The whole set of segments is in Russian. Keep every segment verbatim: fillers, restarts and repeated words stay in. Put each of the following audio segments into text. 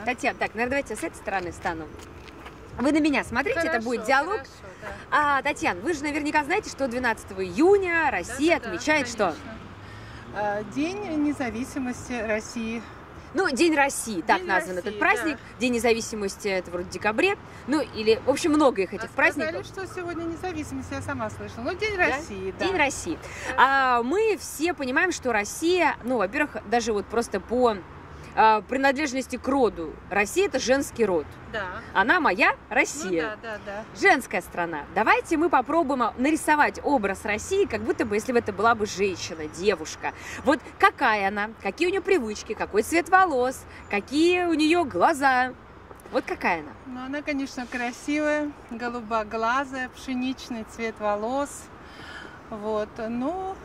Татьяна, так, наверное, давайте с этой стороны стану. Вы на меня смотрите, Хорошо, это будет диалог. Хорошо, да. А, Татьяна, вы же наверняка знаете, что двенадцатого июня Россия Да, да, отмечает да, что? А, День независимости России. Ну, День России, так День назван России, этот праздник. да. День независимости, это вроде в декабре. Ну, или, в общем, много их этих А праздников. сказали, что сегодня независимость, я сама слышала. Ну, День России, да. День России. А мы все понимаем, что Россия, ну, во-первых, даже вот просто по а, принадлежности к роду. Россия – это женский род. Да. Она моя Ну, Россия. да, да, да. Женская страна. Давайте мы попробуем нарисовать образ России, как будто бы, если бы это была бы женщина, девушка. Вот какая она, какие у нее привычки, какой цвет волос, какие у нее глаза. Вот какая она. Ну, она, конечно, красивая, голубоглазая, пшеничный цвет волос. Вот, ну,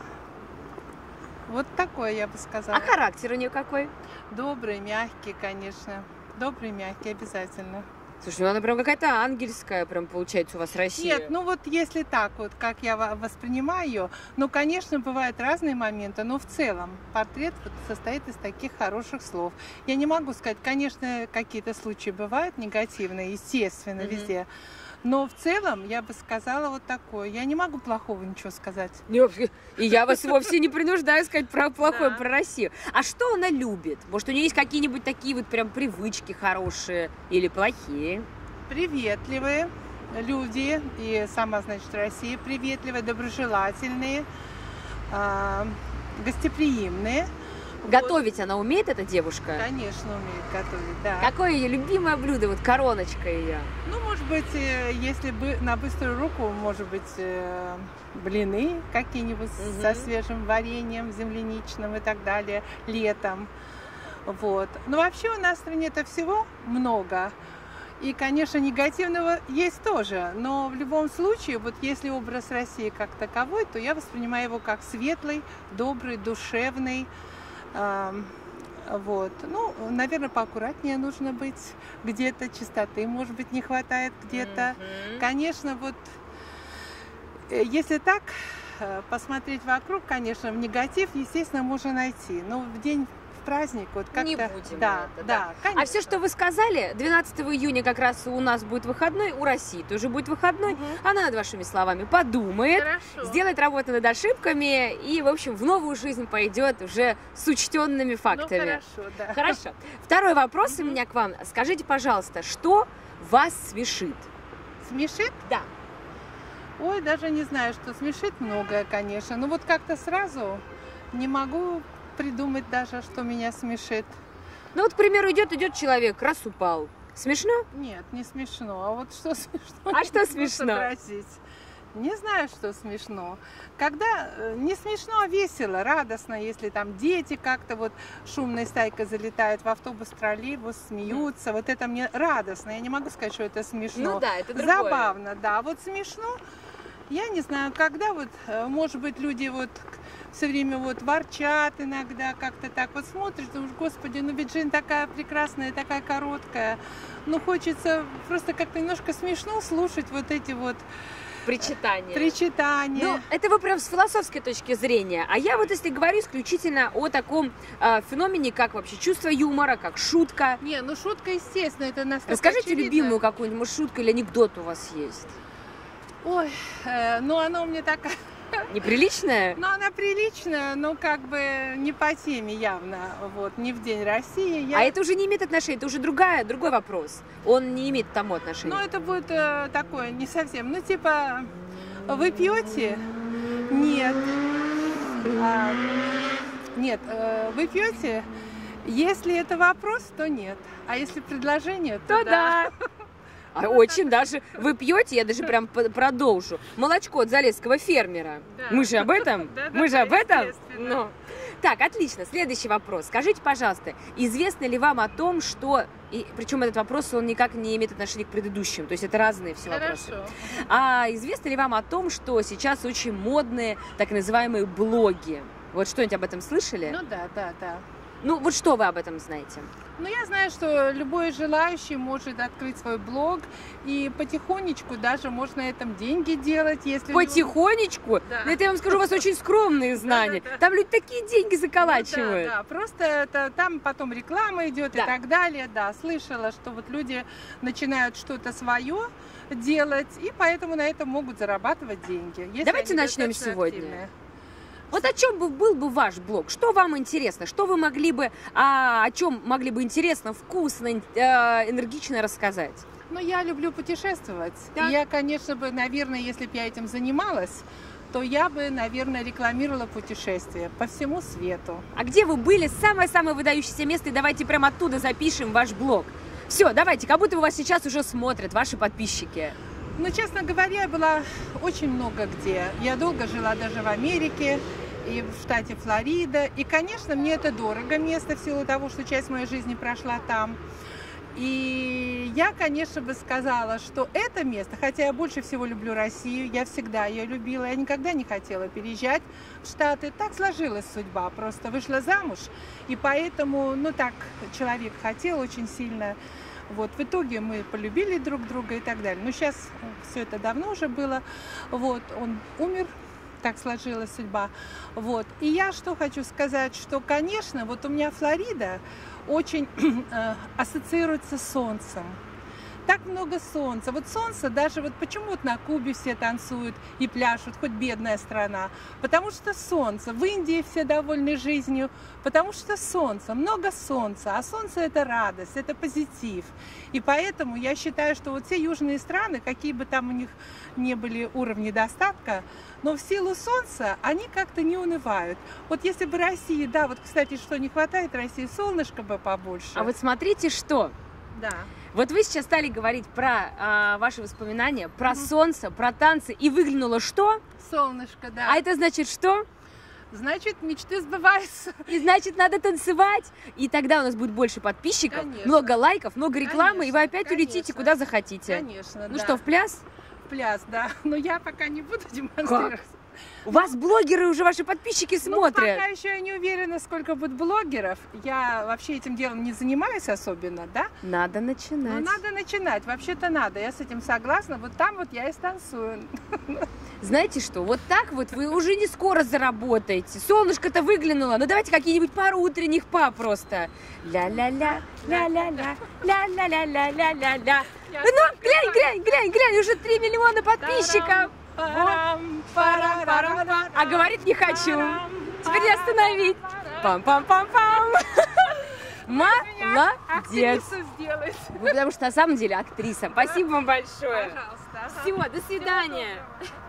вот такое, я бы сказала. А характер у нее какой? Добрый, мягкий, конечно. Добрый, мягкий, обязательно. Слушай, ну она прям какая-то ангельская, прям получается у вас Россия. Нет, ну вот если так вот, как я во- воспринимаю ее, ну, конечно, бывают разные моменты, но в целом портрет вот состоит из таких хороших слов. Я не могу сказать, конечно, какие-то случаи бывают негативные, естественно, Мгм. везде. Но в целом я бы сказала вот такое. Я не могу плохого ничего сказать. И я вас вовсе не принуждаю сказать про плохое, Да. про Россию. А что она любит? Может, у нее есть какие-нибудь такие вот прям привычки хорошие или плохие? Приветливые люди, и сама, значит, Россия, приветливые, доброжелательные, а, гостеприимные. Готовить она умеет, эта девушка? Вот, конечно, умеет готовить, да. Какое ее любимое блюдо? Вот короночка ее. Ну, может быть, э, если бы на быструю руку, может быть, э, блины какие-нибудь Мгм. со свежим вареньем земляничным и так далее, летом. Вот. Но вообще у нас в стране-то всего много. И, конечно, негативного есть тоже. Но в любом случае, вот если образ России как таковой, то я воспринимаю его как светлый, добрый, душевный. Ам, Вот. Ну, наверное, поаккуратнее нужно быть. Где-то чистоты, может быть, не хватает где-то. Мгм. Конечно, вот э, если так э, посмотреть вокруг, конечно, в негатив, естественно, можно найти. Но в день, в праздник, вот как-то... Не будем Да, это, да, конечно. А все, что вы сказали, двенадцатого июня как раз у нас будет выходной, у России тоже будет выходной. Мгм. Она над вашими словами подумает, Хорошо. сделает работу над ошибками и, в общем, в новую жизнь пойдет уже с учтенными Ну, фактами. хорошо, да. Хорошо. Второй вопрос у меня к вам. Скажите, пожалуйста, что вас смешит? Смешит? Да. Ой, даже не знаю, что смешит многое, конечно. Но вот как-то сразу не могу придумать даже, что меня смешит. Ну вот, к примеру, идет идет человек, раз упал. Смешно? Нет, не смешно. А вот что смешно? А не что могу смешно? сообразить. Не знаю, что смешно. Когда э, не смешно, а весело, радостно, если там дети как-то вот шумной стайкой залетают в автобус, троллейбус, смеются. Вот это мне радостно. Я не могу сказать, что это смешно. Ну да, это другое. Забавно, да. А вот смешно, я не знаю, когда вот, э, может быть, люди вот все время вот ворчат иногда, как-то так вот смотришь, думаешь, господи, ну ведь жизнь такая прекрасная, такая короткая. Ну хочется просто как-то немножко смешно слушать вот эти вот Причитание. причитания. Ну, это вы прям с философской точки зрения. А я вот если говорю исключительно о таком э, феномене, как вообще чувство юмора, как шутка. Не, ну шутка, естественно, это настолько Расскажите очевидно. любимую какую-нибудь, может, шутку или анекдот у вас есть? Ой, э, ну она у меня такая, Неприличная? ну она приличная, но как бы не по теме явно, вот, не в День России. Я... А это уже не имеет отношения, это уже другая, другой вопрос. Он не имеет к тому отношения. Ну это будет э, такое, не совсем, ну типа, вы пьете? Нет. А, нет, э, вы пьете? Если это вопрос, то нет. А если предложение, то, То да. А очень даже. Вы пьете, я даже прям п- продолжу. Молочко от залесского фермера. Да. Мы же об этом? Да, да, Мы же да, об этом? естественно. Ну. Так, отлично. Следующий вопрос. Скажите, пожалуйста, известно ли вам о том, что... И, причем этот вопрос, он никак не имеет отношения к предыдущим. То есть это разные все вопросы. Хорошо. А известно ли вам о том, что сейчас очень модные так называемые блоги? Вот что-нибудь об этом слышали? Ну да, да, да. Ну, вот что вы об этом знаете? Ну, я знаю, что любой желающий может открыть свой блог, и потихонечку даже можно на этом деньги делать, если... Потихонечку? Да. Ну, это я вам скажу, у вас очень скромные знания. Там люди такие деньги заколачивают. Ну, да, да, просто это, там потом реклама идет Да. и так далее. Да, слышала, что вот люди начинают что-то свое делать, и поэтому на этом могут зарабатывать деньги. если Давайте они начнем достаточно сегодня. активные. Вот о чем бы был бы ваш блог? Что вам интересно? Что вы могли бы, а, о чем могли бы интересно, вкусно, э, энергично рассказать? Ну, я люблю путешествовать. Так. И я, конечно бы, наверное, если бы я этим занималась, то я бы, наверное, рекламировала путешествия по всему свету. А где вы были? Самое-самое выдающееся место, и давайте прямо оттуда запишем ваш блог. Все, давайте, как будто бы вас сейчас уже смотрят ваши подписчики. Ну, честно говоря, я была очень много где. Я долго жила даже в Америке и в штате Флорида. И, конечно, мне это дорого место в силу того, что часть моей жизни прошла там. И я, конечно, бы сказала, что это место, хотя я больше всего люблю Россию, я всегда ее любила, я никогда не хотела переезжать в Штаты. Так сложилась судьба, просто вышла замуж, и поэтому, ну так, человек хотел очень сильно. Вот, в итоге мы полюбили друг друга и так далее. Но сейчас все это давно уже было. Вот, он умер, так сложилась судьба. Вот. И я что хочу сказать, что, конечно, вот у меня Флорида очень э, ассоциируется с солнцем. Так много солнца. Вот солнце даже, вот почему вот на Кубе все танцуют и пляшут, хоть бедная страна. Потому что солнце. В Индии все довольны жизнью, потому что солнце, много солнца. А солнце это радость, это позитив. И поэтому я считаю, что вот все южные страны, какие бы там у них ни были уровни достатка, но в силу солнца они как-то не унывают. Вот если бы России, да, вот, кстати, что не хватает России, солнышко бы побольше. А вот смотрите, что... Да. Вот вы сейчас стали говорить про а, ваши воспоминания, про солнце, про танцы, и выглянуло что? Солнышко, да. А это значит что? Значит, мечты сбываются. И значит, надо танцевать. И тогда у нас будет больше подписчиков, Конечно. много лайков, много рекламы, и вы Конечно, опять улетите конечно. куда захотите. Конечно, Ну да. что, в пляс? В пляс, да. Но я пока не буду демонстрировать. У вас блогеры уже, ваши подписчики Ну, смотрят. пока еще я не уверена, сколько будет блогеров. Я вообще этим делом не занимаюсь особенно, да? Надо начинать. Но надо начинать, вообще-то надо. Я с этим согласна. Вот там вот я и станцую. Знаете что, вот так вот вы уже не скоро заработаете. Солнышко-то выглянуло. Ну давайте какие-нибудь пару утренних па просто. Ля-ля-ля, ля-ля-ля, ля-ля-ля-ля-ля-ля. Ну, глянь, глянь, глянь, глянь, уже три миллиона подписчиков. Парам, парам, парам, парам, А говорит не хочу. парам, Теперь не остановить. Пам-пам-пам-пам. Молодец. Актрису сделать. Вы потому что на самом деле актриса. Спасибо вам большое. Пожалуйста. Все, до свидания.